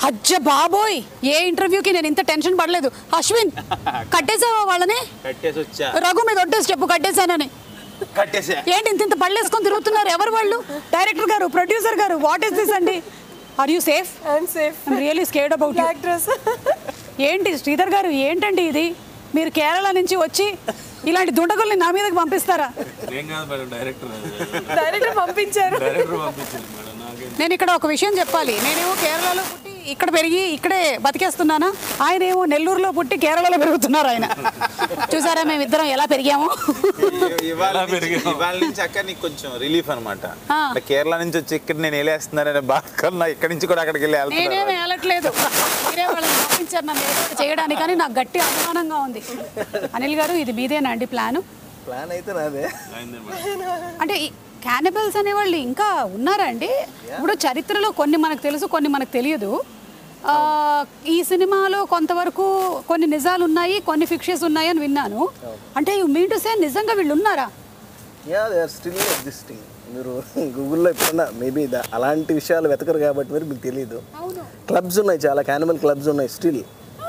అజ్జ బాబోయ్, ఏ ఇంటర్వ్యూకి నేను ఇంత టెన్షన్ పడలేదు. అశ్విన్, కట్టేసావా వాళ్ళని? కట్టేసి వచ్చా. రఘు మీద ఒట్టేసి చెప్పు కట్టేశానని. కట్టేసా. ఏంటి ఇంత పళ్ళేసుకొని తిరుగుతున్నారు? ఎవరు వాళ్ళు? డైరెక్టర్ గారు, ప్రొడ్యూసర్ గారు, వాట్ ఇస్ దిస్ అండి? Are you safe? I'm safe. I'm really scared about you. ఏంటి శ్రీధర్ గారు, ఏంటండి ఇది? మీరు కేరళ నుంచి వచ్చి ఇలాంటి దుండగుల్ని నా మీదకి పంపిస్తారా? డైరెక్టర్ పంపించారు. నేను ఇక్కడ ఒక విషయం చెప్పాలి. నేనేమో కేరళలో పుట్టి ఇక్కడ పెరిగి ఇక్కడే బతికేస్తున్నానా? ఆయన ఏమో నెల్లూరులో పుట్టి కేరళలో పెరుగుతున్నారు. ఆయన చూసారా మేమిద్దరం ఎలా పెరిగాము? ఇవాళ నుంచి అక్కడ నీకు కొంచెం రిలీఫ్ అనమాట. కేరళ నుంచి వచ్చి ఇక్కడ నేను వెళ్ళేస్తున్నాననే బాధ కన్నా ఇక్కడ నుంచి కూడా అక్కడికి వెళ్ళి నేనేమి వెళ్ళట్లేదు. మీరే వాళ్ళని పంపించారు నన్ను చేయడానికి, కానీ నాకు గట్టి అభిమానంగా ఉంది. అనిల్ గారు, ఇది మీదేనా అండి ప్లాన్? ప్లాన్ అయితే నాదే. అంటే క్యానిబల్స్ అనేవాళ్ళు ఇంకా ఉన్నారా అండి? ఇప్పుడు చరిత్రలో కొన్ని మనకు తెలుసు, కొన్ని మనకు తెలియదు. ఈ సినిమాలో కొంతవరకు కొన్ని నిజాలు ఉన్నాయి, కొన్ని ఫిక్షన్స్ ఉన్నాయి అని విన్నాను. అంటే యు మీన్ టు సే నిజంగా వీళ్ళు ఉన్నారా? Yeah, they are still existing. మీరు గూగుల్లో ఎప్పుడన్నా మేబీ అలాంటి విషయాలు వెతకరు కాబట్టి మరి మీకు తెలియదు. క్లబ్స్ ఉన్నాయి, చాలా క్యానిమల్ క్లబ్స్ ఉన్నాయి still.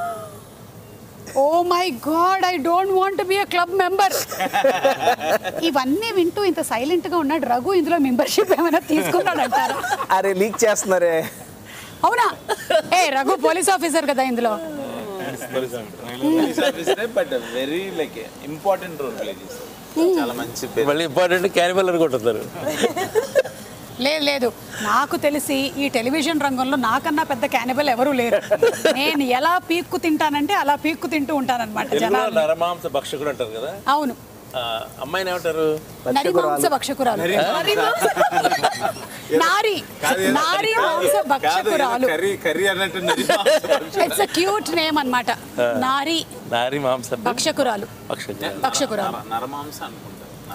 Oh my god, I don't want to be a club member. ఇవన్నీ వింటూ ఇంత సైలెంట్ గా ఉన్నాడు రఘు. ఇందులో మెంబర్షిప్ ఏమైనా తీసుకున్నాడు అంటారా? అరే లీక్ చేస్తున్నారే. అవునా? ఏ రఘు పోలీస్ ఆఫీసర్ కదా ఇందులో. But very like important role play చేస్తారు. చాలా మంచి పేరు. మళ్ళీ ఇంపార్టెంట్ క్యానిబల్ అనుకుంటున్నారు. లేదు లేదు, నాకు తెలిసి ఈ టెలివిజన్ రంగంలో నాకన్నా పెద్ద క్యానిబల్ ఎవరూ లేరు. నేను ఎలా పీక్కు తింటానంటే అలా పీక్కు తింటూ ఉంటానన్నమాట. జనాలు నరమాంస భక్షకుడు అంటారు కదా. అవును. అమ్మాయిని ఏమంటారు? నరిమాంస భక్షకురాలు. నారీ నారీ మాంస భక్షకురాలు. ఇట్స్ ఎ క్యూట్ నేమ్ అన్నమాట. నారీ నారీ మాంస భక్షకురాలు. భక్షకురాలు నరమాంస అనుకుంటా.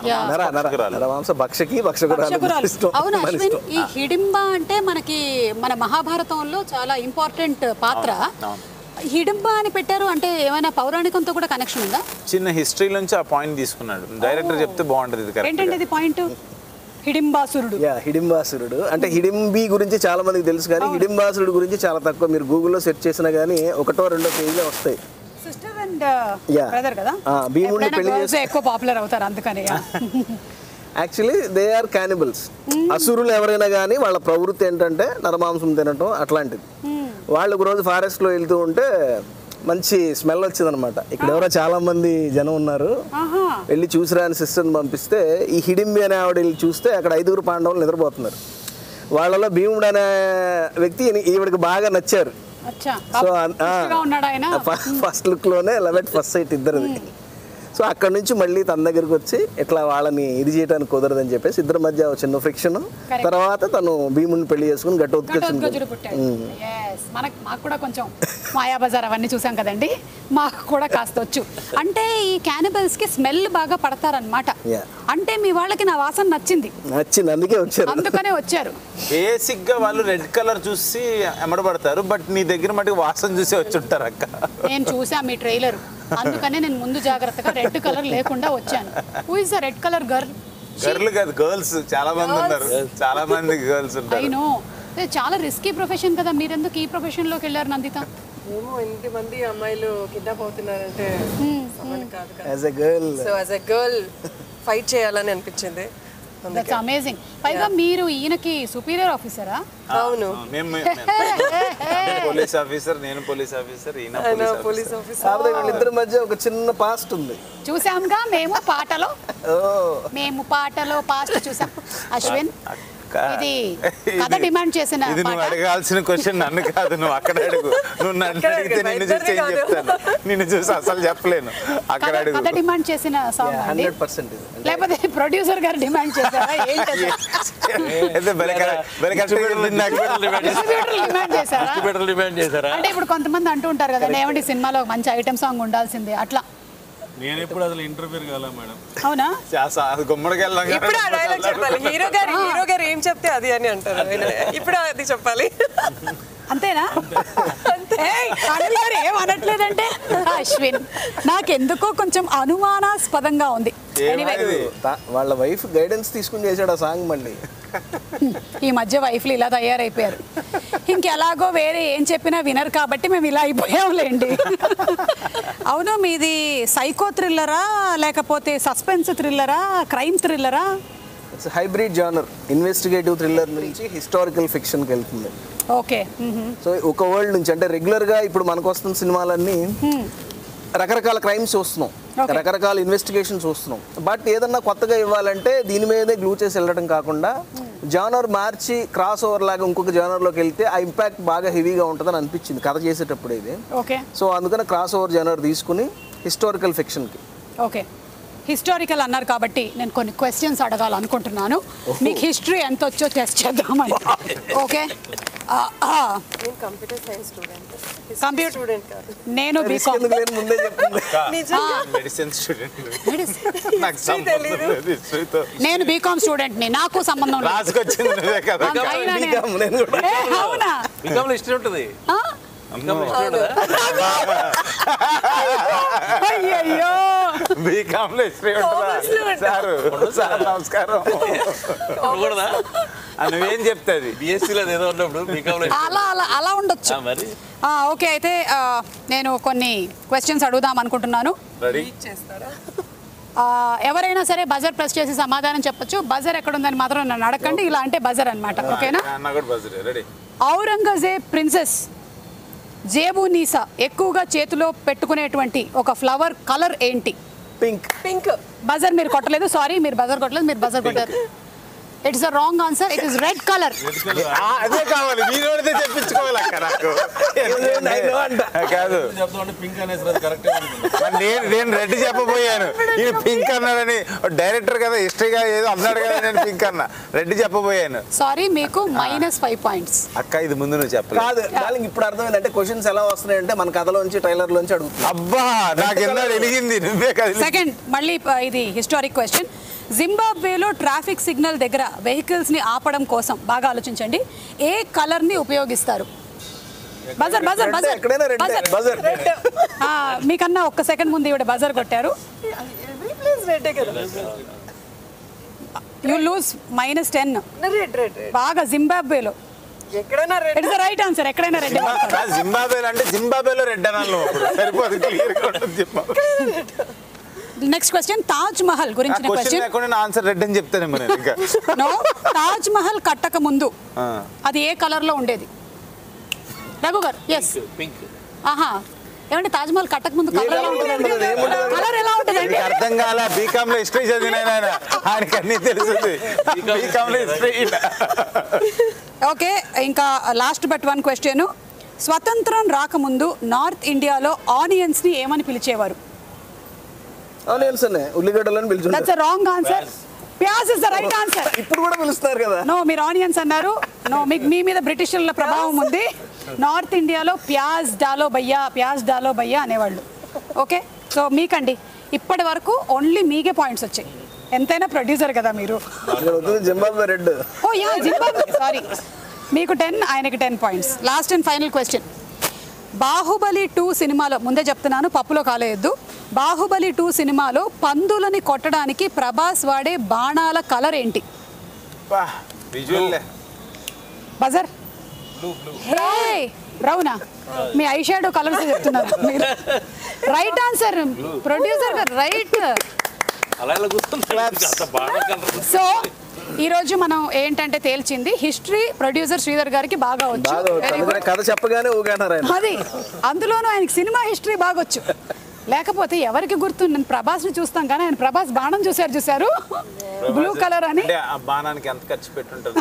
అవును అశ్విన్, ఈ హిడింబ అంటే మనకి మన మహాభారతంలో చాలా ఇంపార్టెంట్ పాత్ర. హిడింబ అని పెట్టారు అంటే ఏమైనా పౌరాణికంతో కూడా కనెక్షన్ ఉందా? చిన్న హిస్టరీ నుంచి ఆ పాయింట్ తీసుకున్నాడు డైరెక్టర్. చెప్తే బాగుంటది. ఏంటంటే ఇది పాయింట్? హిడింబాసురుడు. హిడింబాసురుడు అంటే హిడింబి గురించి చాలా మందికి తెలుసు, కానీ హిడింబాసురుడు గురించి చాలా తక్కువ. మీరు గూగుల్లో సెర్చ్ చేసినా కానీ ఒకటో రెండో పేజీలో వస్తాయి. సిస్టర్ అండ్ బ్రదర్ కదా, భీముడిని పెళ్లి చేసి ఎక్కువ పాపులర్ అవుతారు అందుకని. Actually they are cannibals. అసురులు ఎవరైనా కానీ వాళ్ళ ప్రవృత్తి ఏంటంటే నరమాంసం తినటం అట్లాంటిది. వాళ్ళు ఒక రోజు ఫారెస్ట్లో వెళ్తూ ఉంటే మంచి స్మెల్ వచ్చిందనమాట. ఇక్కడ ఎవరో చాలా మంది జనం ఉన్నారు, వెళ్ళి చూసిరా అని సిస్టర్ని పంపిస్తే ఈ హిడింబి అనే ఆవిడ వెళ్ళి చూస్తే అక్కడ 5 పాండవులు నిద్రపోతున్నారు. వాళ్ళలో భీముడు అనే వ్యక్తి ఈవిడికి బాగా నచ్చారు. సో ఫస్ట్ లుక్ లోనే లవ్ ఎట్ ఫస్ట్ సైట్ ఇద్దరిది. సో అక్కడ నుంచి మళ్ళీ తన దగ్గరికి వచ్చి ఇట్లా వాళ్ళని ఇది చేయడానికి కుదరదని చెప్పేసి ఇద్దరి మధ్య చిన్న ఫ్రిక్షన్. తర్వాత తను భీముడిని పెళ్లి చేసుకుని ఘటోత్కచుడు పుట్టాడు. మాకు కూడా కొంచెం మాయాబజార్ అవన్నీ చూసాం కదండి, మాకు కూడా కాస్త వచ్చు. అంటే ఈ క్యానిబల్స్ కి స్మెల్ బాగా పడతారనమాట. అంటే మీ వాళ్ళకి నా వాసన నచ్చింది, అందుకే వచ్చారు, అందుకనే వచ్చారు. బేసిక్ గా వాళ్ళు రెడ్ కలర్ చూసి ఎమడబడతారు, బట్ నీ దగ్గర మటుకు వాసన చూసి వచ్చి ఉంటారు అక్క. నేను చూసా మీ ట్రైలర్, అందుకనే నేను ముందు జాగ్రత్తగా రెడ్ కలర్ లేకుండా వచ్చాను. Who is the red colour girl? Girl కాదు, గర్ల్స్ చాలా మంది ఉన్నారు, చాలా మంది గర్ల్స్ ఉంటారు. ఐ నో, చాలా రిస్కీ ప్రొఫెషన్ కదా. మీరెందుకు ఈ ప్రొఫెషన్ లోకి వెళ్ళారు నందిత? ఏమో ఇంతమంది అమ్మాయిలు కిడ్నాప్ అవుతున్నారంటే as a girl, so as a girl fight చేయాలని అనిపించింది. That's amazing. పైగా మీరు ఈయనకి సుపీరియర్ ఆఫీసరా? అవును, పోలీస్ ఆఫీసర్, నేను పోలీస్ ఆఫీసర్, ఈయన పోలీస్ ఆఫీసర్. వీళ్ళిద్దరి మధ్య ఒక చిన్న పాస్ట్ ఉంది. చూసాంగా మేము పాటలో పాస్ట్ చూసాం. అశ్విన్, ఇది కథ డిమాండ్ చేసిన ఇది నువ్వు అడగాల్సిన క్వశ్చన్ నన్ను కాదు, నువ్వు అక్కడ అడుగు. నువ్వు నన్ను అడిగితే నిన్ను చూసి ఏం చెప్తాను? నిన్ను చూసి అసలు చెప్పలేను. అక్కడ అడుగు. కథ డిమాండ్ చేసిన సాంగ్ 100%. లేకపోతే ప్రొడ్యూసర్ గారు డిమాండ్ చేశారా? ఏంటది? డిమాండ్ చేశారా? అంటే ఇప్పుడు కొంతమంది అంటూ ఉంటారు కదా, ఏమంటే సినిమాలో మంచి ఐటమ్ సాంగ్ ఉండాల్సిందే అట్లా. నేను ఎప్పుడు అసలు ఇంటర్వ్యూ కాలా మేడం. అవునా? గుమ్మడికి ఇప్పుడు ఆ డైలాగ్ చెప్పాలి. హీరో గారు ఏం చెప్తే అది అని అంటారు. ఇప్పుడు అది చెప్పాలి. అంతేనా? అనిల్ గారు ఏం అనట్లేదంటే అశ్విన్ నాకెందుకో కొంచెం అనుమానాస్పదంగా ఉంది. Anyway, వాళ్ళ వైఫ్ గైడెన్స్ తీసుకుని చేశాడు ఆ సాంగ్ మళ్ళీ. ఈ మధ్య వైఫ్లు ఇలా తయారైపోయారు. ఇంకెలాగో వేరే ఏం చెప్పినా వినరు కాబట్టి మేము ఇలా అయిపోయాంలేండి. అవును, మీది సైకో థ్రిల్లరా లేకపోతే సస్పెన్స్ థ్రిల్లరా క్రైమ్ థ్రిల్లరా? It's hybrid genre. Investigative thriller నుంచి హిస్టారికల్ ఫిక్షన్కి వెళ్తుంది. ఓకే. సో ఒక వరల్డ్ నుంచి అంటే రెగ్యులర్గా ఇప్పుడు మనకు వస్తున్న సినిమాలన్నీ రకరకాల క్రైమ్స్ చూస్తున్నాం, రకరకాల ఇన్వెస్టిగేషన్ చూస్తున్నాం. బట్ ఏదన్నా కొత్తగా ఇవ్వాలంటే దీని మీదే గ్లూ చేసి వెళ్ళడం కాకుండా జానర్ మార్చి క్రాస్ ఓవర్ లాగా ఇంకొక జానర్లోకి వెళ్తే ఆ ఇంపాక్ట్ బాగా హెవీగా ఉంటుందని అనిపించింది కథ చేసేటప్పుడు ఇది. ఓకే. సో అందుకని క్రాస్ ఓవర్ జానర్ తీసుకుని హిస్టారికల్ ఫిక్షన్కి. ఓకే, హిస్టారికల్ అన్నారు కాబట్టి నేను కొన్ని క్వశ్చన్స్ అడగాలనుకుంటున్నాను. మీకు హిస్టరీ ఎంత వచ్చో టెస్ట్ చేద్దామని. ఓకే. నేను computer science student. Computer student కాదు. నేను బీకామ్. ఎందుకు లేని ముందే చెప్పింది. Medicine student. నాకు సంబంధం లేదు హిస్టరీతో. నేను బీకామ్ స్టూడెంట్ని, నాకు సంబంధం లేదు. రాసుకొచ్చింది నువ్వే కదా. అయినా నేను- బీకామ్ నేను కూడా. అవునా? బీకామ్లో హిస్టరీ ఉంటుంది. ఆ? అయ్యయ్యో, బీకామ్ లో హిస్టరీ ఉంటుందా? సార్ నమస్కారం. ఉండకూడదా? నువ్వేం చెప్తాది? బిఎస్సీలో ఏదో ఉన్నప్పుడు బీకామ్లో అలా అలా అలా ఉండొచ్చు. మరి ఓకే, అయితే నేను కొన్ని క్వశ్చన్స్ అడుగుదాం అనుకుంటున్నాను. రెడీ? చేస్తారా? ఎవరైనా సరే బజర్ ప్రెస్ చేసి సమాధానం చెప్పొచ్చు. బజర్ ఎక్కడ ఉందని మాత్రం నన్ను అడగండి. ఇలా అంటే బజర్ అన్నమాట. ఓకేనా? అన్న కూడా బజరే. రెడీ? ఔరంగజేబ్ ప్రిన్సెస్ జేబునీసా ఎక్కువగా చేతిలో పెట్టుకునేటువంటి ఒక ఫ్లవర్ కలర్ ఏంటి? పింక్. పింక్. బజర్ మీరు కొట్టలేదు, సారీ, మీరు బజర్ కొట్టలేదు, మీరు బజర్ కొట్టారు. It's a wrong answer. It is red colour. అదే కావాలి, మీరు చెప్పించుకోవాలి అక్క నాకు. కాదు, చెప్తామంటే పింక్ అనేసి అది కరెక్ట్. నేను రెడ్ చెప్పబోయాను, ఈ పింక్ అన్నాడని. డైరెక్టర్ కదా, హిస్టరీగా ఏదో అన్నాడు కదా, నేను పింక్ అన్నా, రెడ్ చెప్పబోయాను. సారీ, మీకు -5 పాయింట్స్. అక్క ఇది ముందు నువ్వు చెప్పలేదు. కాదు, వాళ్ళకి ఇప్పుడు అర్థమైంది. అంటే క్వశ్చన్స్ ఎలా వస్తున్నాయంటే మన కథలోంచి ట్రైలర్ లోంచి అడుగుతుంది. అబ్బా, నాకు ఎన్నో వెలిగింది, నువ్వే కదా. సెకండ్, మళ్ళీ ఇది హిస్టారిక్ క్వశ్చన్. జింబాబ్వేలో ట్రాఫిక్ సిగ్నల్ దగ్గర వెహికల్స్ ని ఆపడం కోసం బాగా ఆలోచించండి, ఏ కలర్ ని ఉపయోగిస్తారు? బజర్ బజర్ బజర్ ఎక్కడైనా రెడ్. బజర్. మీకన్నా ఒక్క సెకండ్ ముందు ఇవిడ బజర్ కొట్టారు. ఎవ్రీ ప్లేస్ రెడ్డే కదా. You lose -10. Red red red. బాగా జింబాబ్వేలో ఎక్కడైనా red. It's the right answer. ఎక్కడైనా రెడ్. జింబాబ్వేలో అంటే జింబాబ్వేలో రెడ్ అనాలి అప్పుడు సరిపోదు. క్లియర్ గా ఉంటుంది Zimbabwe. Next question, Taj Mahal గురించిన క్వశ్చన్. లేకుండా ఆన్సర్ రెడ్ అని చెప్తాను మరి. ఇంకా నో, తాజ్ మహల్ కట్టక ముందు అది ఏ కలర్ లో ఉండేది? రఘు గారు. Yes, pink. ఆహా, ఏమంటే తాజ్ మహల్ కట్టక ముందు కలర్ ఎలా ఉంటుంది? కలర్ ఎలా ఉంటుందండి? నీకు అర్థం కాల. బీకామ్ లో హిస్టరీ చదివిన ఆయన, ఆయనకి అన్ని తెలుస్తుంది. బీకామ్ లో హిస్టరీ. ఓకే, ఇంకా లాస్ట్ బట్ వన్ క్వశ్చన్. స్వతంత్రం రాకముందు నార్త్ ఇండియాలో ఆనియన్స్ ని ఏమని పిలిచేవారు? ఆనియన్స్ అనే, ఉల్లిగడ్డలని పిలుచుంటారు. That's a wrong answer. Pyaz is the right answer. ఇప్పుడు కూడా పిలుస్తారు కదా. నో, మీరు ఆనియన్స్ అన్నారు. నో, మీ మీద బ్రిటిషర్ల ప్రభావం ఉంది. నార్త్ ఇండియాలో ప్యాజ్ డాలో భయ్యా అనేవాళ్ళు. ఓకే, సో మీకండి ఇప్పటి వరకు ఓన్లీ మీకే పాయింట్స్ వచ్చాయి. ఎంతైనా ప్రొడ్యూసర్ కదా మీరు. Zimbabwe red. Oh yeah, Zimbabwe. Sorry, మీకు 10, ఆయనకి 10 points. Last and final question. Baahubali 2 సినిమాలో, ముందే చెప్తున్నాను పప్పులో కాలేయద్దు, బాహుబలి 2 సినిమాలో పందులని కొట్టడానికి ప్రభాస్ వాడే బాణాల కలర్ ఏంటి? బజర్. హే, బ్రౌనా? మీ ఐ షాడో కలర్స్ చెప్తున్నారు మీరు. రైట్ ఆన్సర్, ప్రొడ్యూసర్ గారు రైట్. అలా ఇలా కూర్చుంది. సో ఈరోజు మనం ఏంటంటే తేల్చింది, హిస్టరీ ప్రొడ్యూసర్ శ్రీధర్ గారికి బాగా వచ్చు. కథ చెప్పగానే ఊగంటారు ఆయన. అది అందులోనూ ఆయనకి సినిమా హిస్టరీ బాగొచ్చు. లేకపోతే ఎవరికి గుర్తు? నేను ప్రభాస్ని చూస్తాం కానీ ఆయన ప్రభాస్ బాణం చూశారు బ్లూ కలర్ అని. ఆ బాణానికి ఎంత ఖర్చు పెట్టుంటారు?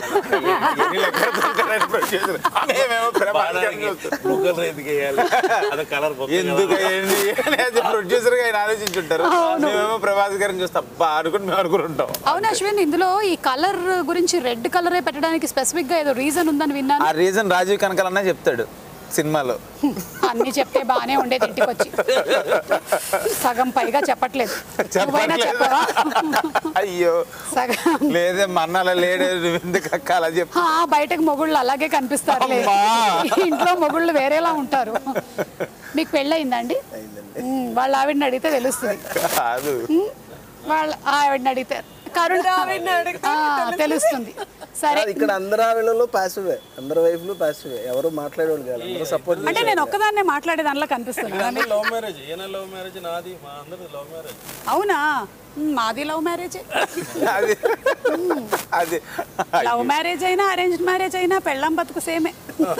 ప్రొడ్యూసర్ గా ఆయన ఆలోచించుంటారు. మేమేమో ప్రభాస్ గారిని చూస్తే అబ్బా అనుకుని మేము అనుకుంటాం. అవును అశ్విన్, ఇందులో ఈ కలర్ గురించి రెడ్ కలరే పెట్టడానికి స్పెసిఫిక్ గా ఏదో రీజన్ ఉందని విన్నాను. ఆ రీజన్ రాజీవ్ కనకాలన్నా చెప్తాడు. సినిమాలో అన్ని చెప్తే బాగానే ఉండేది, ఇంటికి వచ్చి సగం పైగా చెప్పట్లేదు. నువ్వైనా చెప్పవా? అయ్యో సగం లేదే మన్నాల లేడే ఎందుకు అక్క అలా చెప్పు. బయటకు మొగుళ్ళు అలాగే కనిపిస్తారు, ఇంట్లో మొగుళ్ళు వేరేలా ఉంటారు. మీకు పెళ్ళయిందండి? వాళ్ళ ఆవిడని అడిగితే తెలుస్తుంది. కాదు వాళ్ళ ఆవిడని అడిగితే తెలుస్తుంది. సరే, ఇక్కడ అందరు ఆవిడలో పాసివే, అందరు వైఫ్లు పాసివే, ఎవరు మాట్లాడేవాళ్ళు కాదు, అందరూ సపోర్ట్. అంటే నేను ఒక్కదాన్నే మాట్లాడే దానిలో కనిపిస్తుంది. లవ్ మ్యారేజ్, ఏనా లవ్ మ్యారేజ్, నాది మా అందరిది లవ్ మ్యారేజ్. అవునా? మాది లవ్ మ్యారేజ్. అది అది లవ్ మ్యారేజ్ అయినా అరేంజ్డ్ మ్యారేజ్ అయినా పెళ్ళాం బతుకు సేమే.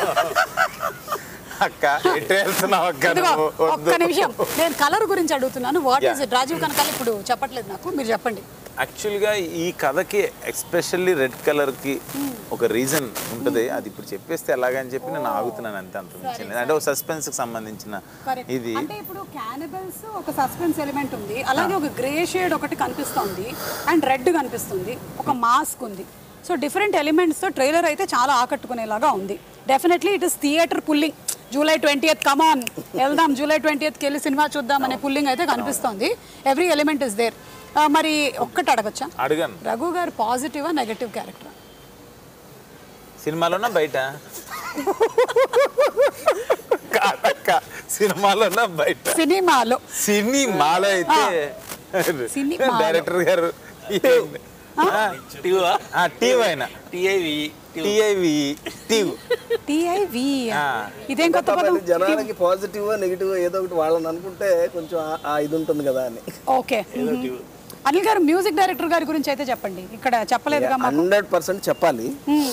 అక్క ఎటు వెళ్తున్నావు అక్క ఇదిగో, నువ్వు? ఒక్క నిమిషం, నేను కలర్ గురించి అడుగుతున్నాను. What is it? Rajeev Kanakala ఇప్పుడు చెప్పట్లేదు నాకు, మీరు చెప్పండి. యాక్చువల్గా ఈ కథకి ఎస్పెషల్లీ రెడ్ కలర్కి ఒక రీజన్ ఉంటుంది. అది ఇప్పుడు చెప్పేస్తే ఎలాగని చెప్పి నేను ఆగుతున్నాను అంతే, అంత మించింది. అంటే ఒక సస్పెన్స్కి సంబంధించిన ఇది. అంటే ఇప్పుడు క్యానిబల్స్ ఒక సస్పెన్స్ ఎలిమెంట్ ఉంది, అలాగే ఒక గ్రే షేడ్ ఒకటి కనిపిస్తుంది అండ్ రెడ్ కనిపిస్తుంది, ఒక మాస్క్ ఉంది. సో డిఫరెంట్ ఎలిమెంట్స్తో ట్రైలర్ అయితే చాలా ఆకట్టుకునేలాగా ఉంది. Definitely it is theatre pulling. July 20th come on వెళ్దాం, జూలై 20th వెళ్ళి సినిమా చూద్దాం అనే పుల్లింగ్ అయితే కనిపిస్తుంది. Every element is there. మరి ఒక్కటి అడగచ్చా? అడగను. రఘు గారు పాజిటివా నెగటివ్ క్యారెక్టర్ సినిమాలోనా బయట? కాదక్క, సినిమాలోనా బయట? సినిమాలో. సినిమాలో అయితే సినిమాలో. డైరెక్టర్ గారు ఇదేం కొత్త పదం? జనాలకి పాజిటివ్ నెగిటివ్ ఏదో ఒకటి వాళ్ళని అనుకుంటే కొంచెం ఇది ఉంటుంది కదా అని. ఓకే, అనిల్ గారు మ్యూజిక్ డైరెక్టర్ గారి గురించి అయితే చెప్పండి, ఇక్కడ చెప్పలేదుగా. 100% చెప్పాలి.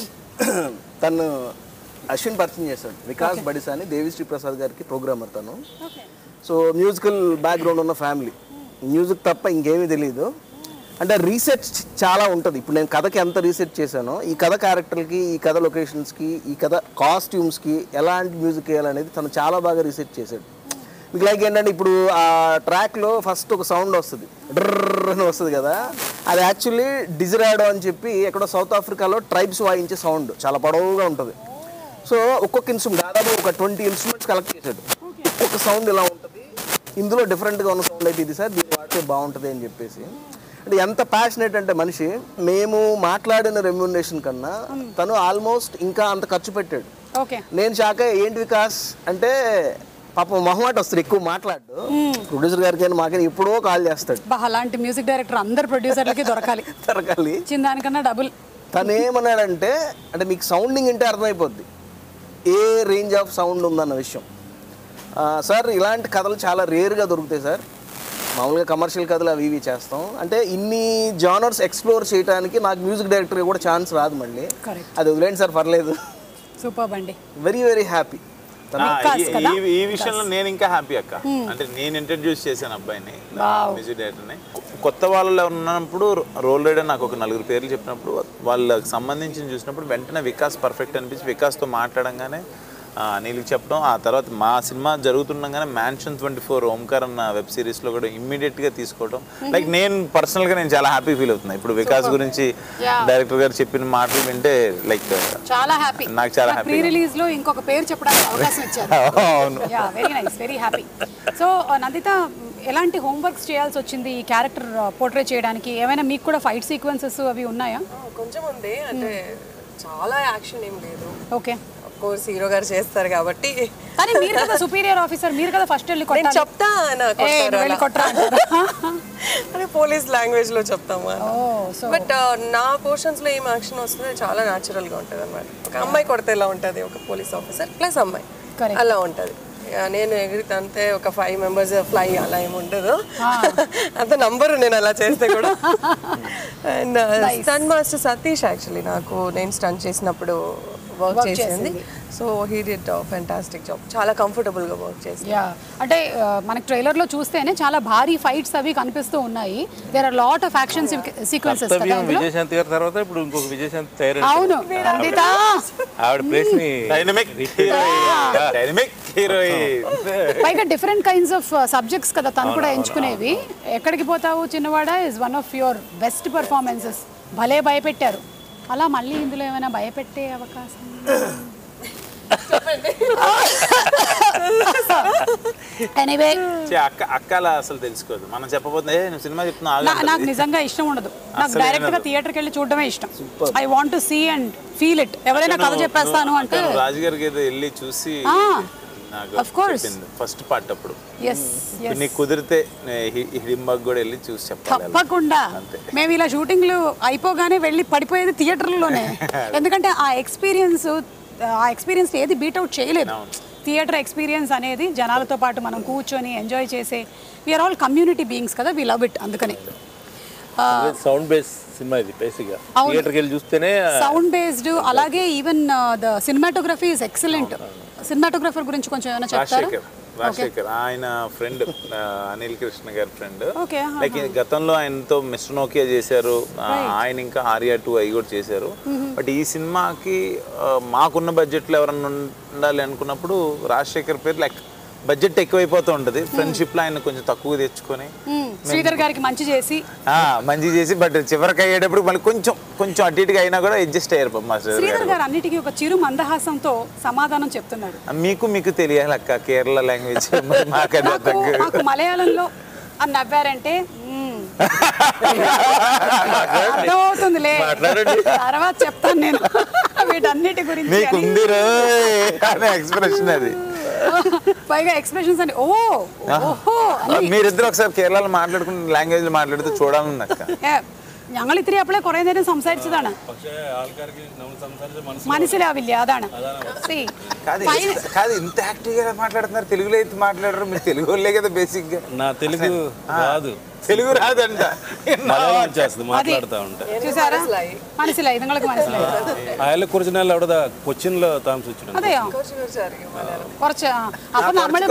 తను అశ్విన్ పరిచయం చేశాడు, వికాస్ బడిసా అని, దేవిశ్రీ ప్రసాద్ గారికి ప్రోగ్రామర్ తను. సో మ్యూజికల్ బ్యాక్గ్రౌండ్ ఉన్న ఫ్యామిలీ, మ్యూజిక్ తప్ప ఇంకేమీ తెలియదు. అంటే రీసెర్చ్ చాలా ఉంటుంది. ఇప్పుడు నేను కథకి ఎంత రీసెర్చ్ చేశానో, ఈ కథ క్యారెక్టర్కి, ఈ కథ లొకేషన్స్కి, ఈ కథ కాస్ట్యూమ్స్కి ఎలాంటి మ్యూజిక్ వేయాలనేది తను చాలా బాగా రీసెర్చ్ చేశాడు. మీకు లైక్ ఏంటంటే ఇప్పుడు ఆ ట్రాక్లో ఫస్ట్ ఒక సౌండ్ వస్తుంది, డ్రర్ అని వస్తుంది కదా, అది యాక్చువల్లీ డిజిరాడో అని చెప్పి ఎక్కడో సౌత్ ఆఫ్రికాలో ట్రైబ్స్ వాయించే సౌండ్, చాలా పొడవుగా ఉంటుంది. సో ఒక్కొక్క ఇన్స్ట్రుమెంట్ దాదాపు ఒక 20 ఇన్స్ట్రుమెంట్స్ కలెక్ట్ చేశాడు. ఒక్కొక్క సౌండ్ ఇలా ఉంటుంది, ఇందులో డిఫరెంట్గా ఉన్న సౌండ్ అయితే ఇది సార్, దీన్ని వాడితే బాగుంటుంది అని చెప్పేసి. అంటే ఎంత ప్యాషనేట్ అంటే మనిషి, మేము మాట్లాడిన రెమ్యూనరేషన్ కన్నా తను ఆల్మోస్ట్ ఇంకా అంత ఖర్చు పెట్టాడు. నేను షాక్ ఏంటి వికాస్ అంటే, పాపం మొహమాట వస్తుంది, ఎక్కువ మాట్లాడు. ప్రొడ్యూసర్ గారికి అయినా మాకైనా ఎప్పుడో కాల్ చేస్తాడు. అలాంటి మ్యూజిక్ డైరెక్టర్ అందరు ప్రొడ్యూసర్లకి దొరకాలి దానికన్నా డబుల్. తను ఏమన్నాడంటే, అంటే మీకు సౌండింగ్ అంటే అర్థమైపోద్ది ఏ రేంజ్ ఆఫ్ సౌండ్ ఉందన్న విషయం. సార్ ఇలాంటి కథలు చాలా రేర్గా దొరుకుతాయి సార్, మామూలుగా కమర్షియల్ కథలు అవి ఇవి చేస్తాం. అంటే ఇన్ని జానర్స్ ఎక్స్ప్లోర్ చేయడానికి నాకు మ్యూజిక్ డైరెక్టర్ కూడా ఛాన్స్ రాదు మళ్ళీ, అది వదిలేండి సార్ పర్లేదు. సూపర్ అండి, వెరీ వెరీ హ్యాపీ. ఈ విషయంలో నేను ఇంకా హ్యాపీ అక్క. అంటే నేను ఇంట్రడ్యూస్ చేశాను అబ్బాయిని, మ్యూజిక్ డైరెక్టర్ని. కొత్త వాళ్ళు ఉన్నప్పుడు రోల్ రైడర్ నాకు ఒక 4 పేర్లు చెప్పినప్పుడు, వాళ్ళకి సంబంధించి చూసినప్పుడు వెంటనే వికాస్ పర్ఫెక్ట్ అనిపించి వికాస్తో మాట్లాడంగానే అనిల్కి చెప్పడం, ఆ తర్వాత మా సినిమా జరుగుతుండగానే మ్యాన్షన్ 24 ఓంకార్ అన్న వెబ్ సిరీస్లో కూడా ఇమ్మీడియట్గా తీసుకోవడం, లైక్ నేను పర్సనల్గా నేను చాలా హ్యాపీ ఫీల్ అవుతున్నా. ఇప్పుడు వికాస్ గురించి డైరెక్టర్ గారు చెప్పిన మాటలు వింటే లైక్ చాలా హ్యాపీ, నాకు చాలా హ్యాపీ. ప్రీ రిలీజ్ లో ఇంకొక పేరు చెప్పడానికి అవకాశం ఇచ్చారు. Very nice, very happy. So Nandita, ఎలాంటి హోంవర్క్స్ చేయాల్సి వచ్చింది ఈ క్యారెక్టర్ పోర్ట్రే చేయడానికి? ఏమైనా మీకు కూడా ఫైట్ సీక్వెన్సెస్ అవి ఉన్నాయా? కొంచెం ఉంది, అంటే చాలా యాక్షన్ ఏం లేదు. ఓకే, కోర్స్ హీరో గారు చేస్తారు కాబట్టి. కానీ మీరు కదా సుపీరియర్ ఆఫీసర్, మీరు కదా ఫస్ట్ వెళ్ళి నేను చెప్తా అదే పోలీస్ లాంగ్వేజ్ లో చెప్తాము. బట్ నా పోర్షన్స్ లో ఏం యాక్షన్ వస్తుంది చాలా న్యాచురల్ గా ఉంటది అన్నమాట. ఒక అమ్మాయి కొడితే ఎలా ఉంటది, ఒక పోలీస్ ఆఫీసర్ ప్లస్ అమ్మాయి అలా ఉంటది. నేను ఎగిరితే అంతే, ఒక 5 members ఫ్లై అలా ఏమి ఉండదు, అంత నంబరు నేను అలా చేస్తే కూడా. And stunt master Satish actually నేను స్టంట్ చేసినప్పుడు వర్క్ చేసింది. So he did fantastic job, చాలా కంఫర్టబుల్ గా వర్క్ చేసింది. అంటే మనకి ట్రైలర్ లో చూస్తేనే చాలా భారీ ఫైట్స్ అవి కనిపిస్తూ ఉన్నాయి. There are lot of action sequences కదా ఇందులో. విజయశాంతి గారి తర్వాత ఇప్పుడు ఇంకొక విజయశాంతి తయారు. అవును, నందిత ఆవిడ ప్లేస్ ని డైనమిక్ హీరోయిన్. పైగా డిఫరెంట్ కైండ్స్ ఆఫ్ సబ్జెక్ట్స్ కదా తను కూడా ఎంచుకునేవి. Ekkadiki Pothavu Chinnavada is one of your best performances. భలే భయపెట్టారు. అలా మళ్ళీ ఇందులో ఏమైనా భయపెట్టే అవకాశం? ఎనీవే అక్క అలా అసలు తెలుసుకోదు, మనం చెప్పబోతే నువ్వు సినిమా చెప్తున్నా. నాకు నిజంగా ఇష్టం ఉండదు, నాకు డైరెక్ట్ గా థియేటర్కి వెళ్ళి చూడడమే ఇష్టం. I want to see and feel it. ఎవరైనా కథ చెప్పేస్తాను అంటే రాజుగారికి ఏదో వెళ్ళి చూసి ఫస్ట్ పార్ట్ అప్పుడు నీకు కుదిరితే హిడింబాగ్ కూడా వెళ్ళి చూసి చెప్పాలి. తప్పకుండా. మేము ఇలా షూటింగ్లు అయిపోగానే వెళ్ళి పడిపోయేది థియేటర్లోనే. ఎందుకంటే ఆ ఎక్స్పీరియన్స్ ఏది బీట్అవుట్ చేయలేదు. థియేటర్ ఎక్స్పీరియన్స్ అనేది జనాలతో పాటు మనం కూర్చొని ఎంజాయ్ చేసే, వీఆర్ ఆల్ కమ్యూనిటీ బీయింగ్స్ కదా, వి లవ్ ఇట్. అందుకని సౌండ్ బేస్ సినిమా ఇది బేసిక్గా, థియేటర్కి వెళ్ళి చూస్తేనే సౌండ్ బేస్డ్. అలాగే even the cinematography is excellent. Cinematographer గురించి కొంచెం ఏమైనా చెప్తారా? రాజశేఖర్ ఆయన ఫ్రెండ్, అనిల్ కృష్ణ గారి ఫ్రెండ్. లైక్ గతంలో ఆయనతో మిస్టర్ నోకియా చేశారు, ఆయన ఇంకా ఆర్యా 2 అవి కూడా చేశారు. బట్ ఈ సినిమాకి మాకున్న బడ్జెట్లో ఎవరన్నా ఉండాలి అనుకున్నప్పుడు రాజశేఖర్ పేరు లైక్ బడ్జెట్ ఎక్కువైపోతూ ఉంటుంది. ఫ్రెండ్షిప్ లో ఆయన కొంచెం తక్కువ తెచ్చుకొని శ్రీధర్ గారికి మంచి చేసి బట్ చివరికి అయ్యేటప్పుడు మళ్ళీ కొంచెం అటు ఇటుగా అయినా కూడా అడ్జస్ట్ అయ్యారు. శ్రీధర్ గారు అన్నిటికీ ఒక చిరు మందహాసంతో సమాధానం చెప్తున్నాడు. మీకు తెలియాలి అక్క, కేరళ లాంగ్వేజ్ మాకు మలయాళంలో అని నవ్వారంటే అర్థమవుతుందిలే, తర్వాత చెప్తాను నేను వీటన్నిటి గురించి. ఎక్స్ప్రెషన్ అది, పైగా ఎక్స్ప్రెషన్స్ అని ఓహో. మీరిద్దరు ఒకసారి കേരളയിൽ മാట్లాడుకున్న లాంగ్വേజ్ മാట్లాడుతూ చూడాలని అక్క. ഞങ്ങൾ ഇത്തിരി അപ്പോഴേ കുറേ നേരം സംസാരിച്ചതാണ്, മനസ്സിലാവില്ല. അതാണ് కాదు ఇంత యాక్టివ్గా మాట్లాడుతున్నారు, తెలుగులో అయితే మాట్లాడరు. మీరు తెలుగు వాళ్ళే కదా బేసిక్ గా. నా తెలుగు రాదు, తెలుగు రాదంట, మాట్లాడుతూ ఉంటా. చూసారా, മനസ്സിലായി, നിങ്ങൾക്ക് മനസ്സിലായി. അയാളെ കുറച്ച് നാൾ അവിടെ കൊച്ചിനില് താമസിച്ചിട്ടുണ്ട്. അതെയോ? കുറച്ച്. അപ്പൊ നമ്മള്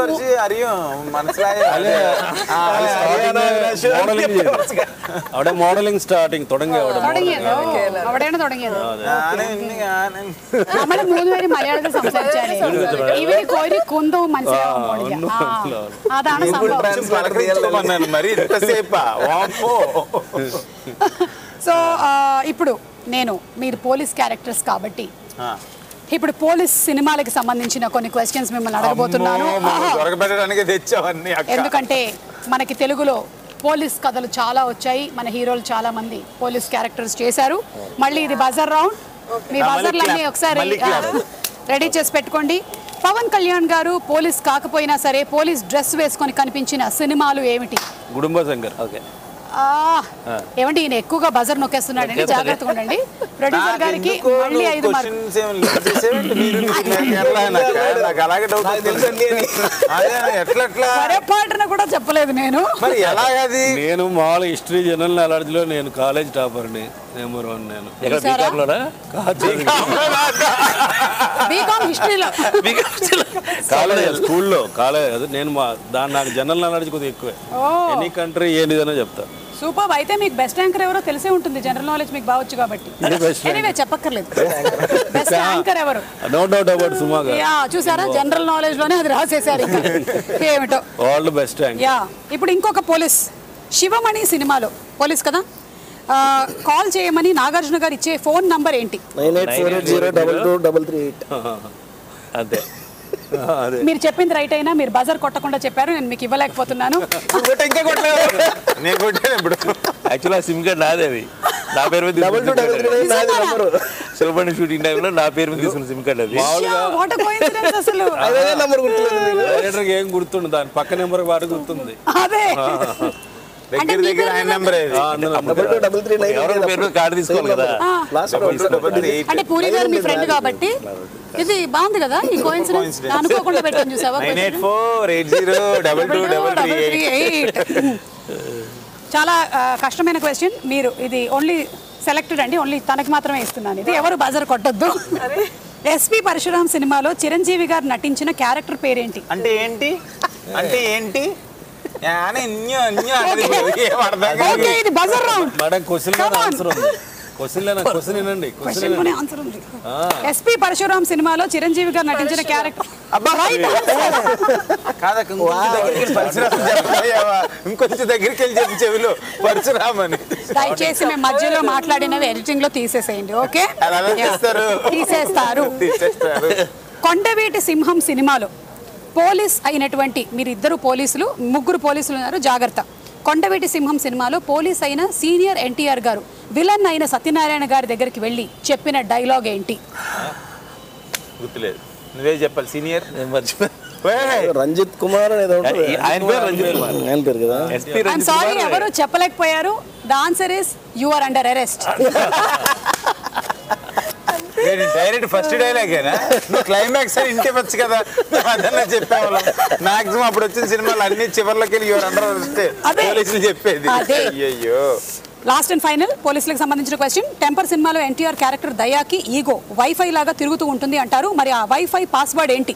അവിടെ മോഡലിംഗ് സ്റ്റാർട്ടിങ് അവിടെയാണ് തുടങ്ങിയത്. നമ്മള് 3 പേരും മലയാളത്തിൽ സംസാരിച്ചാലേ ഇവർക്ക് ഒരു കുന്തവും മനസ്സിലാവാൻ പോണില്ല. അതാണ് സംഭവം. సో ఇప్పుడు మీరు పోలీస్ క్యారెక్టర్స్ కాబట్టి ఇప్పుడు పోలీస్ సినిమాలకు సంబంధించిన కొన్ని క్వశ్చన్స్ మిమ్మల్ని అడగబోతున్నాను. ఎందుకంటే మనకి తెలుగులో పోలీస్ కథలు చాలా వచ్చాయి, మన హీరోలు చాలా మంది పోలీస్ క్యారెక్టర్స్ చేశారు. మళ్ళీ ఇది బజర్ రౌండ్, మీ బజర్లన్నీ ఒకసారి రెడీ చేసి పెట్టుకోండి. పవన్ కళ్యాణ్ గారు పోలీస్ కాకపోయినా సరే పోలీస్ డ్రెస్ వేసుకొని కనిపించిన సినిమాలు ఏమిటి? గుడుంబ శంకర్. ఓకే, ఏమండి ఈయన ఎక్కువగా బజర్ నొక్కేస్తున్నాడండి, జాగ్రత్తగా ఉండండి. ప్రొడ్యూసర్ గారికి మళ్ళీ 5 పాటన కూడా చెప్పలేదు నేను. నేను మామూలు హిస్టరీ జనరల్ నాలెడ్జ్ లో నేను కాలేజ్ టాపర్ని, నెంబర్ 1 నేను. కాలేజ్ స్కూల్లో కాలేజ్ నేను నాకు జనరల్ నాలెడ్జ్ కొద్దిగా ఎక్కువే. ఎనీ కంట్రీ ఏదైనా చెప్తా. సూపర్. అయితే మీకు బెస్ట్ యాంకర్ ఎవరో తెలిసే ఉంటుంది, జనరల్ నాలెడ్జ్ మీకు బావచ్చు కాబట్టి. ఎనీవే చెప్పక్కర్లేదు, బెస్ట్ యాంకర్ ఎవరు? No doubt about Suma garu. Yeah, చూసారా, జనరల్ నాలెడ్జ్ లోనే అది రాసేసారు. ఏమిటో all the best anchor. Yeah, ఇప్పుడు ఇంకొక పోలీస్, శివమణి సినిమాలో పోలీస్ కదా, కాల్ చేయమని నాగార్జున గారు ఇచ్చే ఫోన్ నంబర్ ఏంటి? 9848022338. అదే మీరు చెప్పింది రైట్ అయినా మీరు బజర్ కొట్టకుండా చెప్పారు, నేను మీకు ఇవ్వలేకపోతున్నాను. యాక్చువల్గా సిమ్ కార్డ్ నాదేవి, నా పేరు మీద శివమణి షూటింగ్ టైంలో నా పేరు మీద తీసుకున్న సిమ్ కార్డ్ అది. అసలు డైరెక్టర్కి ఏం గుర్తుండు, దాని పక్క నెంబర్ వాడు గుర్తుంది. అదే దగ్గర ఆయన నెంబర్ కార్డు తీసుకోవాలి కదా. అంటే పూరి గారు మీ ఫ్రెండ్ కాబట్టి ఇది బాగుంది కదా, ఈ కోఇన్సిడెన్స్ అనుకోకుండా పెట్టాను చూసావా. 9848022338. చాలా కష్టమైన క్వశ్చన్. మీరు ఇది ఓన్లీ సెలెక్టెడ్ అండి, ఓన్లీ తనకి మాత్రమే ఇస్తున్నాను. ఇది ఎవరు బజర్ కొట్టొద్దు. ఎస్పీ పరశురామ్ సినిమాలో చిరంజీవి గారు నటించిన క్యారెక్టర్ పేరేంటి? అంటే ఏంటి ఇది buzzer round. Madam question answer ఉంది. ఎస్పీ పరశురామ్ సినిమాలో చిరంజీవి గారు నటించిన క్యారెక్టర్. ఇంకొంచెం దగ్గరికి వెళ్ళి చెప్పి చెవిలో పరశురామ్ అని. దయచేసి మేము మధ్యలో మాట్లాడినవి ఎడిటింగ్ లో తీసేసేయండి. ఓకే, తీసేస్తారు. కొండవీటి సింహం సినిమాలో పోలీస్ అయినటువంటి మీరిద్దరు పోలీసులు, ముగ్గురు పోలీసులు ఉన్నారు, జాగ్రత్త. కొండవీటి సింహం సినిమాలో పోలీస్ అయిన సీనియర్ ఎన్టీఆర్ గారు విలన్ అయిన సత్యనారాయణ గారి దగ్గరికి వెళ్ళి చెప్పిన డైలాగ్ ఏంటి? గుర్తులేదు, నువ్వే చెప్పాలి. సీనియర్ రంజిత్ కుమార్ అనేది ఉంటుంది. ఆయన పేరు రంజిత్ కుమార్. ఆయన పేరు కదా. ఐఎమ్ సారీ, ఎవరు చెప్పలేకపోయారు. The answer is you are under arrest. Direct first డైలాగేనా? నువ్వు క్లైమాక్స్ అని ఇంటికి వచ్చు కదా, అదన్నా చెప్పేవాళ్ళం. మాక్సిమం అప్పుడు వచ్చిన సినిమాలు అన్ని చివర్లోకి వెళ్ళి ఎవరు అండర్ అరెస్ట్ పోలీసులు చెప్పేది. అయ్యో. లాస్ట్ అండ్ ఫైనల్ పోలీసులకు సంబంధించిన క్వశ్చన్. టెంపర్ సినిమాలో ఎన్టీఆర్ క్యారెక్టర్ దయాకి ఈగో వైఫై లాగా తిరుగుతూ ఉంటుంది అంటారు. మరి ఆ వైఫై పాస్వర్డ్ ఏంటి?